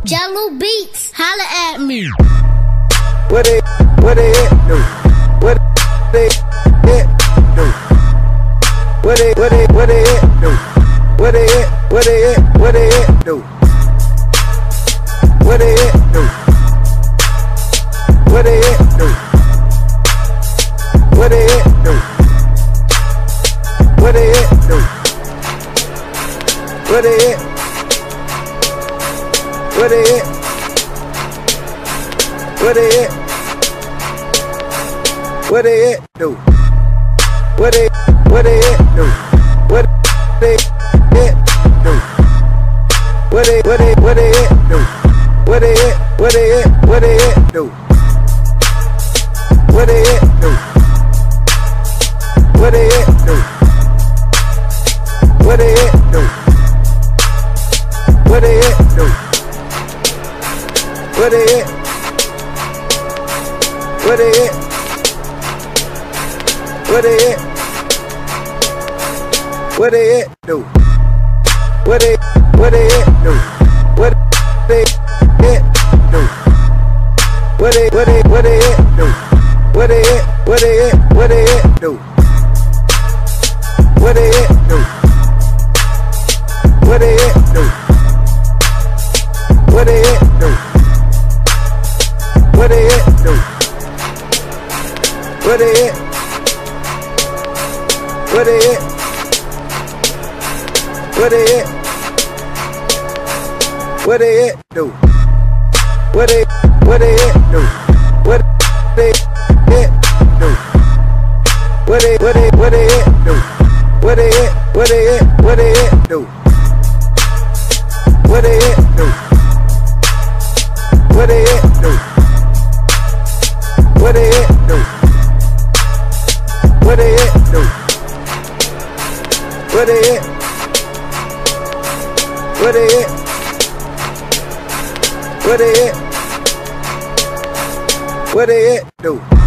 Jello Beats, holla at me. What they do? What they do? What they do? What they do? What they do? What they do? What they do? What they do? What they what they what they what they do? What they do? What they do? What they do? What they do? What they do? What they do? What they do? What they do? What they what they what they what they do? What they do? What they do? What they do? What they do? What they do? What they do? What they do? What they do? What they what they what they what they do? What they do? What they do? What they do? What they do? What they do? What they do? What they do? What they do? What they what they what they what they do?